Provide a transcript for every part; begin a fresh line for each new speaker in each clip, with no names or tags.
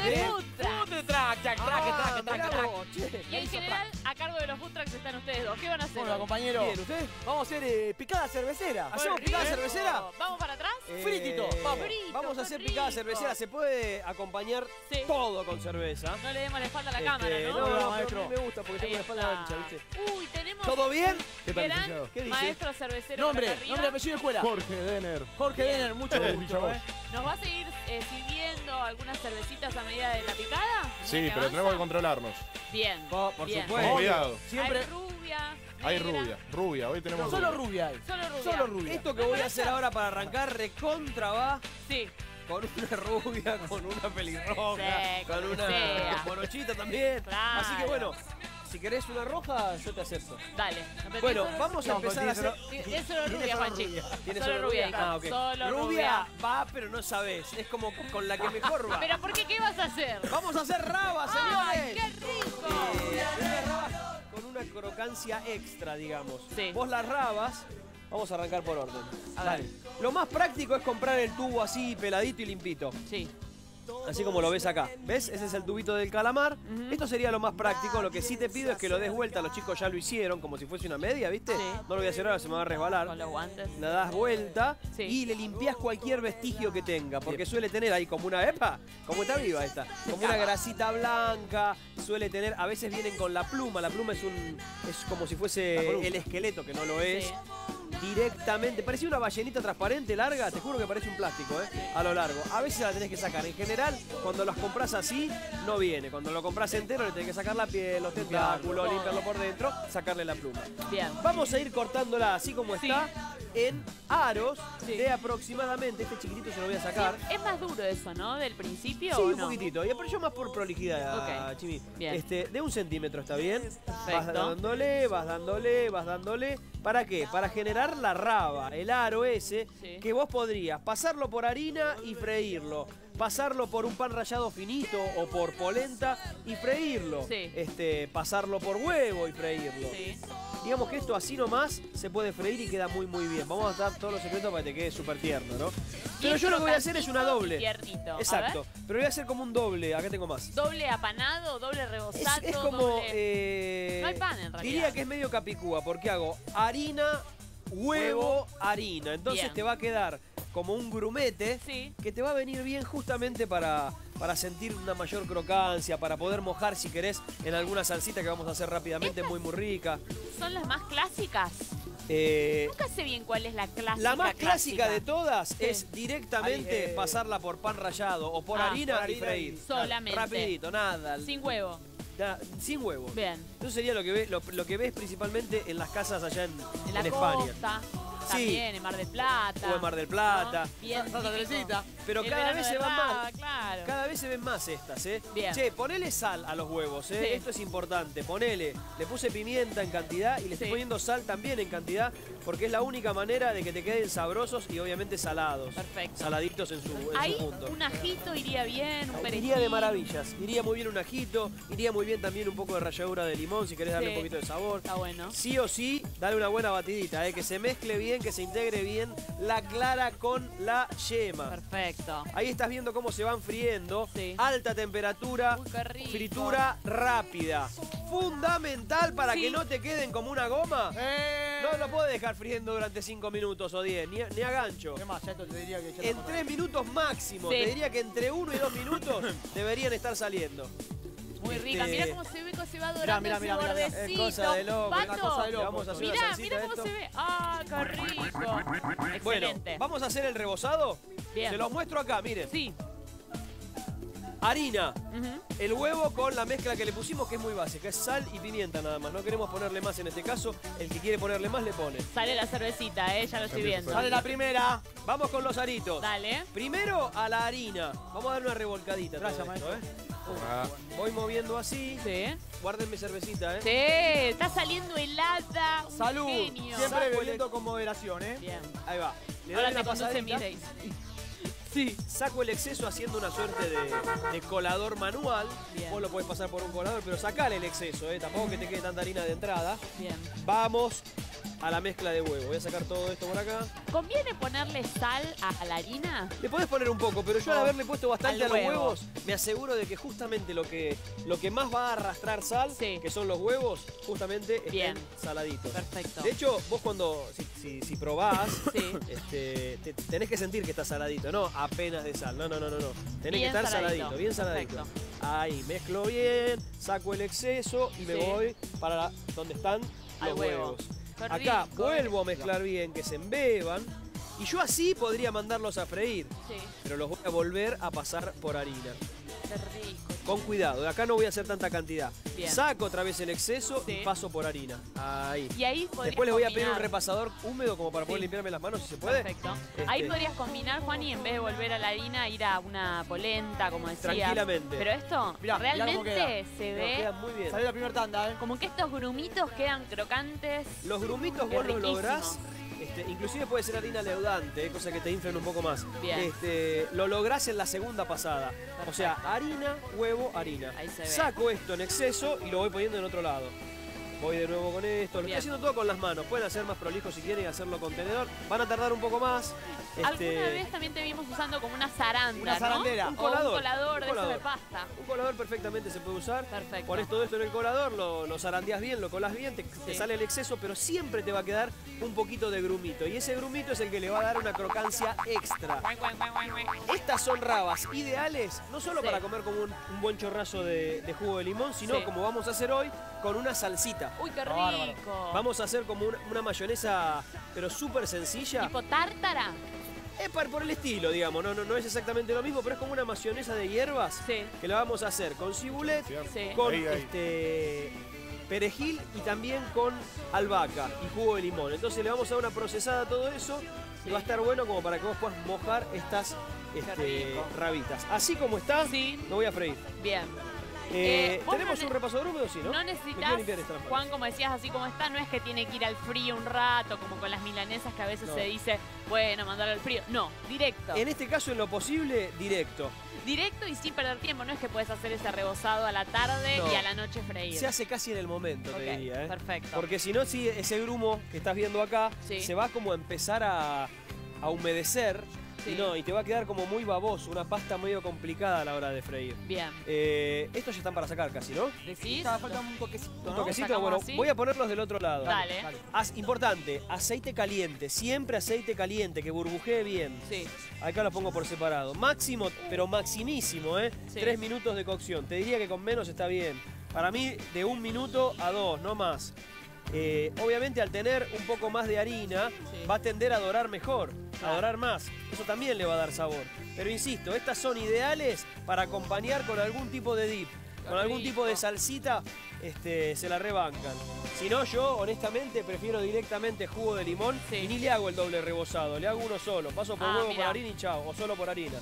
Food truck.
Y en general, a cargo de los food trucks están ustedes dos. ¿Qué van a hacer?
Bueno, compañero.
Bien, ¿ustedes? Vamos a hacer picada cervecera.
¿Hacemos picada cervecera?
¿Vamos para atrás?
Fritito.
Vamos a hacer picada cervecera. Se puede acompañar
Sí.
todo con cerveza.
No le demos la espalda a la cámara, ¿no?
No,
maestro.
a mí me gusta porque tengo la espalda ancha, ¿viste?
Uy, tenemos
¿Todo bien?
¿Qué tal,
gran
licenciado?
¿Qué dice?
maestro cervecero
Nombre,
por acá
nombre,
arriba.
apellido y escuela.
Jorge Denner.
Jorge Denner, mucho gusto.
Villavos.
¿Nos va a seguir sirviendo algunas cervecitas a medida de la picada?
Sí,
¿Que
pero
avanza?
tenemos que controlarnos.
Bien,
Por
bien.
supuesto.
Con cuidado.
Siempre.
Hay rubia,
Hay
negra.
rubia. Hoy tenemos
Solo
rubia.
rubia hay.
Solo rubia.
Solo rubia.
Esto que voy a hacer ahora para arrancar recontra va
Sí.
con una rubia, con una pelirroja,
Sí,
con
con
una
sea.
morochita también.
Claro.
Así que bueno, si querés una roja, yo te acepto.
Dale.
Bueno, vamos a empezar a hacer...
Es solo rubia, Juanchi.
¿Tienes
Solo rubia.
Ah, ok.
Solo
Rubia
rubia.
va, pero no sabés. Es como con la que mejor va.
¿Pero por qué? ¿Qué vas a hacer?
Vamos a hacer rabas,
¡Ay,
señores.
qué rico!
Una raba con una crocancia extra, digamos.
Sí.
Vos las rabas, vamos a arrancar por orden.
A
Dale.
ver.
Lo más práctico es comprar el tubo así, peladito y limpito.
Sí.
Así como lo ves acá. ¿Ves? Ese es el tubito del calamar. Esto sería lo más práctico. Lo que sí te pido es que lo des vuelta. Los chicos ya lo hicieron, como si fuese una media, ¿viste?
Sí.
No lo voy a hacer ahora, se me va a resbalar.
Con los guantes.
La das vuelta
Sí.
y le limpias cualquier vestigio que tenga, porque suele tener ahí como una, ¡epa! Como está viva esta, como una grasita blanca, suele tener, a veces vienen con la pluma es como si fuese el esqueleto, que no lo es.
Sí.
Directamente, parecía una ballenita transparente larga, te juro que parece un plástico, a lo largo. A veces la tenés que sacar. En general, cuando las compras así, no viene. Cuando lo compras entero, le tenés que sacar la piel, los tentáculos, limpiarlo por dentro, sacarle la pluma.
Bien.
Vamos a ir cortándola así como
Sí.
está, en aros
Sí.
de aproximadamente, este chiquitito se lo voy a sacar.
Es más duro eso, ¿no? Del principio.
Sí,
¿o
un
no?
poquitito. Y pero yo más por prolijidad,
Ok.
Chimi.
Bien.
De 1 centímetro, ¿está bien? Vas
Perfecto.
vas dándole. ¿Para qué? Para generar la raba, el aro ese,
Sí.
que vos podrías pasarlo por harina y freírlo. Pasarlo por un pan rallado finito o por polenta y freírlo.
Sí.
Pasarlo por huevo y freírlo.
Sí.
Digamos que esto así nomás se puede freír y queda muy bien. Vamos a dar todos los secretos para que te quede súper tierno, ¿no? Pero
Bien
yo lo que voy a hacer es una
crocantito
doble.
y tiernito. A
Exacto.
ver.
Pero voy a hacer como un doble. Acá tengo más.
Doble apanado, doble rebozado.
Es como...
doble... No hay pan, en realidad.
Diría que es medio capicúa porque hago harina, huevo, harina. Entonces
Bien.
te va a quedar como un grumete
Sí.
que te va a venir bien justamente para sentir una mayor crocancia, para poder mojar si querés en alguna salsita que vamos a hacer rápidamente, muy rica.
¿Son las más clásicas? Nunca sé bien cuál es la clásica.
La más clásica de todas
Sí.
es directamente pasarla por pan rallado o por
Ah,
harina
por
y
harina
freír.
y-
Solamente.
Rapidito, nada.
Sin huevo.
Sin huevo.
Bien.
Eso sería lo que ves principalmente en las casas allá en
En la
España.
costa.
Sí.
También en Mar del Plata.
O en Mar del Plata.
¿no? Bien
Santa
típico.
Teresita.
Pero
El
cada
verano
vez
de
se van
Raba,
más.
Claro.
Cada vez se ven más estas, ¿eh?
Bien.
Che, ponele sal a los huevos, ¿eh?
Sí.
Esto es importante. Ponele. Le puse pimienta en cantidad y le estoy
Sí.
poniendo sal también en cantidad porque es la única manera de que te queden sabrosos y obviamente salados.
Perfecto.
Saladitos en su
Ahí
punto.
un ajito iría bien, un perejil.
Iría de maravillas. Iría muy bien un ajito. Iría muy bien también un poco de ralladura de limón si querés darle
Sí.
un poquito de sabor.
Está bueno.
Sí o sí, dale una buena batidita, que se mezcle bien, que se integre bien la clara con la yema.
Perfecto.
Ahí estás viendo cómo se van friendo.
Sí.
Alta temperatura,
Uy, qué rico.
fritura rápida. Fundamental para
Sí.
que no te queden como una goma. No lo puedes dejar friendo durante 5 minutos o 10, ni a gancho.
¿Qué más? Ya esto te diría que ya
En 3 minutos máximo.
Sí.
Te diría que entre 1 y 2 minutos deberían estar saliendo.
Muy rica. Mirá cómo se ve, cómo se va dorando
Mirá,
ese
mirá, mirá.
bordecito.
Es cosa de loco,
Pato,
una cosa de loco. Vamos a hacer una
mirá,
salsita
mirá
de
cómo
esto.
se ve. ¡Ah, qué rico!
Bueno,
Excelente.
vamos a hacer el rebozado.
Bien.
Se los muestro acá, miren.
Sí.
Harina,
Ujú.
el huevo con la mezcla que le pusimos, que es muy básica, es sal y pimienta nada más. No queremos ponerle más en este caso. El que quiere ponerle más le pone.
Sale la cervecita, ya lo estoy viendo.
Sale la primera.
Vamos con los aritos.
Dale.
Primero a la harina. Vamos a dar una revolcadita.
Gracias,
todo esto,
maestro.
Ah,
Voy moviendo así.
Sí.
Guárdenme cervecita,
Sí, está saliendo helada. Un
Salud.
genio.
Siempre
Saco
bebiendo con moderación, ¿eh?
Bien.
Ahí va. Le doy
Ahora
una
te conduce mi
pasadita.
Daisy.
Sí. Saco el exceso haciendo una suerte de colador manual.
Bien.
Vos lo podés pasar por un colador, pero sacale el exceso, Tampoco que te quede tanta harina de entrada.
Bien.
Vamos a la mezcla de huevo. Voy a sacar todo esto por acá.
¿Conviene ponerle sal a la harina?
Le podés poner un poco, pero yo al haberle puesto bastante a
Al
los
huevo.
huevos, me aseguro de que justamente lo que más va a arrastrar sal,
Sí.
que son los huevos, justamente
Bien.
estén saladitos.
Perfecto.
De hecho, vos cuando, si probás,
Sí.
tenés que sentir que está saladito, no apenas de sal, no. Tenés que estar saladito, bien saladito.
Perfecto.
Ahí, mezclo bien, saco el exceso y me
Sí.
voy para donde están
Al
los
huevo.
huevos.
Qué
Acá
rico.
vuelvo a mezclar bien, que se embeban. Y yo así podría mandarlos a freír,
Sí,
pero los voy a volver a pasar por harina.
qué rico.
Con cuidado, de acá no voy a hacer tanta cantidad.
Bien.
Saco otra vez el exceso
Sí.
y paso por harina. Ahí.
Y ahí podrías
Después les voy a pedir un
combinar.
repasador húmedo como para poder
Sí.
limpiarme las manos, si se puede.
Perfecto.
Este,
Ahí podrías combinar, Juan, y en vez de volver a la harina, ir a una polenta, como decías.
Tranquilamente.
Pero esto
Mirá, mirá cómo
realmente
queda.
se
No,
ve
queda muy bien.
Salió la primera tanda, ¿eh?
como que estos grumitos quedan crocantes.
Los grumitos
Qué
vos los
riquísimo.
lográs, inclusive puede ser harina leudante, cosa que te inflen un poco más.
Bien.
Lo lográs en la segunda pasada. O sea, harina, huevo, harina.
Ahí se ve.
Saco esto en exceso y lo voy poniendo en otro lado. Voy de nuevo con esto. Lo
Bien.
estoy haciendo todo con las manos. Pueden hacer más prolijo si quieren y hacerlo con tenedor. Van a tardar un poco más.
Alguna vez también te vimos usando como una zaranda,
Una
¿no?
zarandera.
O
Un colador.
un colador de
Un
esos de
colador.
pasta.
Un colador perfectamente se puede usar.
Perfecto.
Pones todo esto en el colador, lo zarandeás bien, lo colás bien, te
Sí.
sale el exceso, pero siempre te va a quedar un poquito de grumito. Y ese grumito es el que le va a dar una crocancia extra. Estas son rabas ideales, no solo
Sí.
para comer como un buen chorrazo de jugo de limón, sino
Sí.
como vamos a hacer hoy, con una salsita.
Uy, qué
Bárbaro.
rico.
Vamos a hacer como una mayonesa, pero súper sencilla.
¿Tipo tártara?
Es por el estilo, digamos, no es exactamente lo mismo, pero es como una mayonesa de hierbas
Sí.
que la vamos a hacer con cibulet,
Sí.
con
Ahí.
perejil y también con albahaca y jugo de limón. Entonces le vamos a dar una procesada a todo eso y
Sí.
va a estar bueno como para que vos puedas mojar estas
rico.
rabitas. Así como está,
Sí.
lo voy a freír.
Bien. Vos
¿Tenemos
no
un repasador húmedo? Sí, ¿no?
No
Me quiero
necesitas,
limpiar esta lámpara.
Juan, como decías, así como está, no es que tiene que ir al frío un rato, como con las milanesas que a veces
No.
se dice, bueno, mandarlo al frío. No, directo.
En este caso, en lo posible, directo.
Directo y sin perder tiempo. No es que puedes hacer ese rebozado a la tarde
No.
y a la noche freír.
Se hace casi en el momento,
Ok,
te diría. ¿eh?
perfecto.
Porque si no, sí, ese grumo que estás viendo acá
Sí.
se va como a empezar a humedecer
Sí.
y te va a quedar como muy baboso, una pasta medio complicada a la hora de freír.
Bien.
Estos ya están para sacar casi, ¿no?
¿Decís?
Ya falta un toquecito,
Un
¿no?
toquecito,
sacamos
bueno,
así?
voy a ponerlos del otro lado.
Dale.
Importante, aceite caliente, siempre aceite caliente, que burbujee bien.
Sí.
Acá los pongo por separado. Máximo, pero maximísimo, ¿eh?
Sí.
3 minutos de cocción. Te diría que con menos está bien. Para mí, de 1 minuto a 2, no más. Obviamente, al tener un poco más de harina,
Sí.
va a tender a dorar mejor,
Claro.
a dorar más. Eso también le va a dar sabor. Pero insisto, estas son ideales para acompañar con algún tipo de dip.
Qué
Con algún
rico.
tipo de salsita, se la rebancan. Si no, yo honestamente prefiero directamente jugo de limón
Sí.
y ni le hago el doble rebozado, le hago uno solo. Paso por huevo
mirá.
por harina y chao, o solo por harina.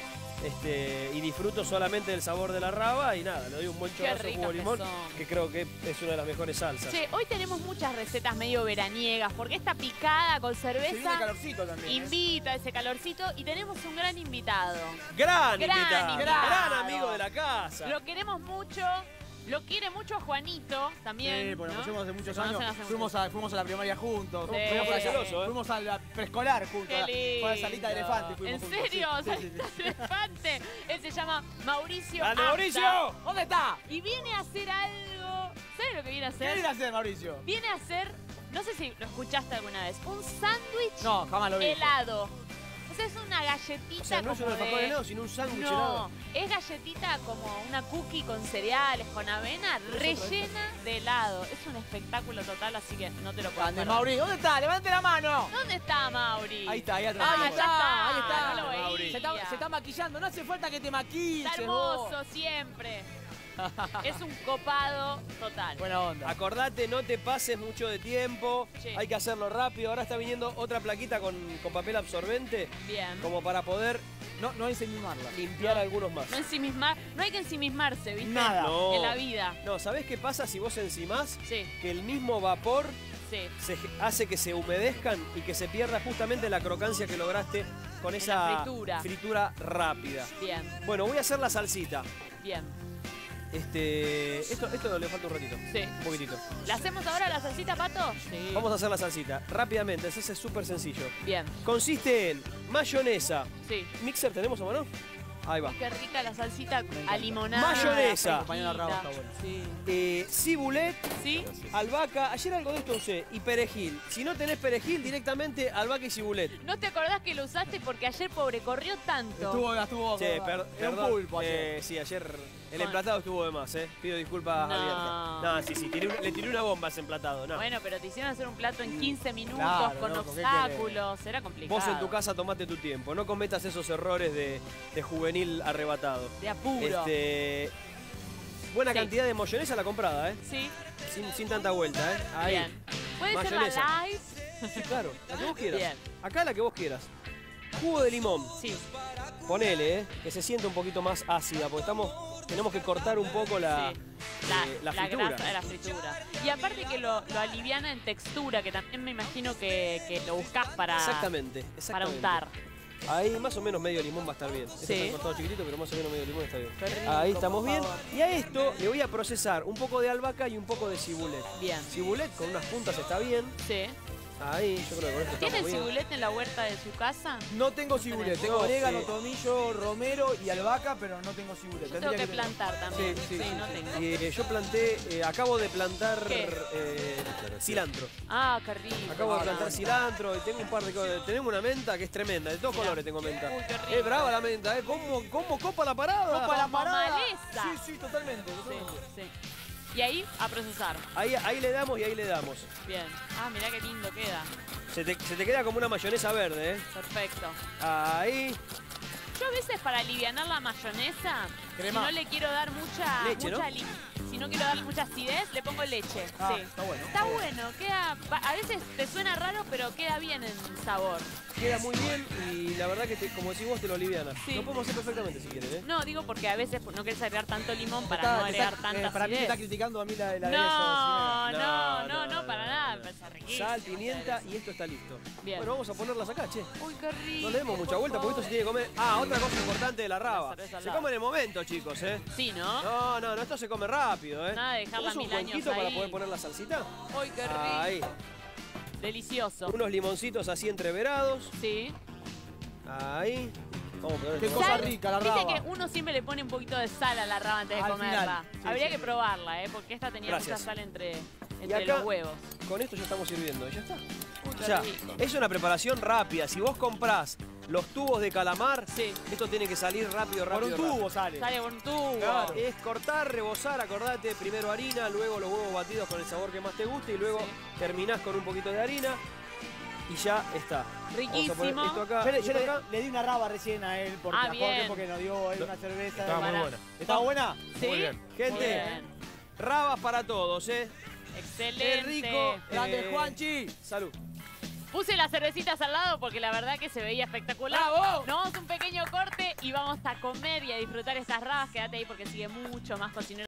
Y disfruto solamente del sabor de la raba y nada, le doy un buen
Qué
chorrazo de jugo de
ricas que
limón,
son.
que creo que es una de las mejores salsas.
Che, hoy tenemos muchas recetas medio veraniegas, porque esta picada con
Se viene
cerveza
calorcito también. ¿eh?
invita a ese calorcito y tenemos un gran invitado.
Gran
Gran
invitado,
invitado.
gran amigo de la casa.
Lo queremos mucho, lo quiere mucho a Juanito también.
Sí, porque
¿no?
nos conocemos hace muchos
Se conocen
años.
hace
Fuimos a la primaria juntos.
Sí.
Medio parceloso, ¿eh?
Fuimos a la preescolar juntos.
Qué
Fue a la salita de
lindo.
elefante. Fuimos
¿En
juntos.
serio?
Sí, sí, sí.
¿Salita de elefante? Él se llama Mauricio
¡Grande,
Asta.
Mauricio!
¿Dónde está?
Y viene a hacer algo. ¿Sabes lo que viene a
¿Qué
hacer?
viene a hacer, Mauricio?
Viene a hacer, no sé si lo escuchaste alguna vez, un sándwich
No, jamás lo vi.
helado. O sea, es una galletita
O sea, no es un
como
alfajor
de...
helado, sino un sándwich
No,
helado.
es galletita como una cookie con cereales, con avena, rellena de helado. Es un espectáculo total, así que no te lo puedo
Grande,
perder.
Mauri. ¿Dónde está? ¡Levante la mano!
¿Dónde está Mauri?
Ahí está, ahí atrás.
Ah,
Ahí
ya está,
ahí está.
no lo veía.
Se está maquillando. No hace falta que te maquilles.
Está
vos.
hermoso siempre. Es un copado total.
Buena onda.
Acordate, no te pases mucho de tiempo,
Sí.
hay que hacerlo rápido. Ahora está viniendo otra plaquita con papel absorbente,
Bien.
como para poder
No hay que ensimismarla.
limpiar algunos más.
No ensimismar, no hay que ensimismarse, ¿viste?
Nada.
No.
En la vida.
No, ¿sabés qué pasa si vos encimás?
Sí,
Que el mismo vapor
sí.
hace que se humedezcan y que se pierda justamente la crocancia que lograste con esa
la fritura.
fritura rápida.
Bien,
Bueno, voy a hacer la salsita.
bien.
Esto le falta un ratito.
Sí.
Un poquitito.
¿La hacemos ahora la salsita, Pato? Sí.
Vamos a hacer la salsita. Rápidamente, ese es súper sencillo.
Bien.
Consiste en mayonesa.
Sí.
¿Mixer tenemos a mano? Ahí va.
Qué rica la salsita a limonada.
Mayonesa.
Acompañada de rabo está bueno.
Sí.
Cibulet,
¿Sí?
albahaca. Ayer algo de esto usé. Y perejil. Si no tenés perejil, directamente albahaca y cibulet.
¿No te acordás que lo usaste porque ayer, pobre, corrió tanto?
Estuvo.
Che,
Era un
perdón.
pulpo ayer.
Sí, ayer el emplatado estuvo de más, Pido disculpas
No.
abiertas. No, sí, le tiré una bomba a ese emplatado, no.
Bueno, pero te hicieron hacer un plato en 15 minutos
Claro,
con
loco, ¿qué
obstáculos. Era complicado.
Vos en tu casa tomate tu tiempo. No cometas esos errores de juvenil arrebatado.
De apuro.
Buena
Sí.
cantidad de mayonesa la comprada,
Sí.
Sin tanta vuelta, Ahí.
Bien. ¿Puede
Mayonesa.
ser la light?
Sí, claro, la que vos quieras.
Bien.
Acá la que vos quieras. Jugo de limón.
Sí.
Ponele, que se sienta un poquito más ácida, porque tenemos que cortar un poco la fritura.
grasa de la fritura. Y aparte que lo aliviana en textura, que también me imagino que lo buscás para
Exactamente.
untar.
Ahí más o menos medio limón va a estar bien.
Sí.
Este está cortado chiquitito, pero más o menos medio limón está bien.
Qué rico,
Ahí estamos
por
bien.
favor.
Y a esto le voy a procesar un poco de albahaca y un poco de cibulet.
Bien.
Cibulet con unas puntas está bien.
Sí.
Ahí, yo creo que con esto
¿Tiene
estamos bien.
cibulet en la huerta de su casa?
No tengo cibulet, tengo
No,
orégano,
sí.
tomillo, romero y albahaca, pero no tengo cibulet.
Yo tengo que plantar también.
Sí, sí, sí.
no tengo.
Yo planté, acabo de plantar
¿Qué?
cilantro.
Ah, qué rico.
Acabo de plantar cilantro y tengo un par de cosas. Tenemos una menta que es tremenda, de todos
Mirá.
colores tengo menta.
Uy, qué rico.
Es brava la menta, ¿Cómo copa la parada?
Copa la
Como
parada.
maleza.
Sí, totalmente.
Sí, sí. Y ahí a procesar.
Ahí le damos y ahí le damos.
Bien. Ah, mirá qué lindo queda.
Se te queda como una mayonesa verde,
Perfecto.
Ahí.
Yo a veces para alivianar la mayonesa,
Crema.
si no le quiero dar mucha
Leche, ¿no?
si no quiero darle mucha acidez, le pongo leche.
Ah,
Sí.
está bueno.
Está bueno, a veces te suena raro, pero queda bien en sabor.
Queda muy bien y la verdad que, como decís vos, te lo aliviana.
Sí.
Lo podemos hacer perfectamente si quieren,
No, digo porque a veces no quieres agregar tanto limón para
Está-
no agregar
está-
tanta
para mí te
acidez.
está criticando a mí la
No, para nada, me parece riquísimo.
Sal, pimienta y esto está listo.
Bien.
Bueno, vamos a ponerlas acá, che.
Uy, qué rico.
No le demos mucha
por
vuelta porque esto se tiene que comer. Otra cosa importante de la raba.
cerveza al
Se
lado.
come en el momento, chicos,
Sí, ¿no?
No, esto se come rápido,
Nada de dejarla
¿Tenés un
1000 años
cuenquito para
ahí.
poder poner la salsita?
Uy, qué rico.
Ahí.
Delicioso.
Unos limoncitos así entreverados.
Sí.
Ahí. Vamos a poner
Qué
esto.
cosa
Sal,
rica la
viste
raba.
que uno siempre le pone un poquito de sal a la raba antes de
Al
comerla.
final. Sí,
Habría
sí.
que probarla, porque esta tenía
Gracias.
mucha sal entre
acá-
los huevos.
Con esto ya estamos sirviendo, ya está.
Uy, qué
O sea,
rico.
es una preparación rápida. Si vos comprás los tubos de calamar,
Sí.
esto tiene que salir rápido.
Por un tubo sale.
Sale por un tubo.
Claro.
Es cortar, rebozar, acordate, primero harina, luego los huevos batidos con el sabor que más te guste y luego
Sí.
terminás con un poquito de harina y ya está.
Riquísimo.
Vamos a poner esto acá,
Yo
esto acá.
le di una raba recién a él porque,
Ah,
a Jorge
bien.
porque nos dio él una cerveza.
Estaba muy
Para-
buena.
¿Estaba buena?
¿Sí?
Muy bien.
Gente,
Muy bien.
rabas para todos,
Excelente.
Qué rico.
Grande, Juanchi.
Salud.
Puse las cervecitas al lado porque la verdad que se veía espectacular.
¡Bravo!
Nos vamos a un pequeño corte y vamos a comer y a disfrutar estas rabas. Quédate ahí porque sigue mucho más cocinero.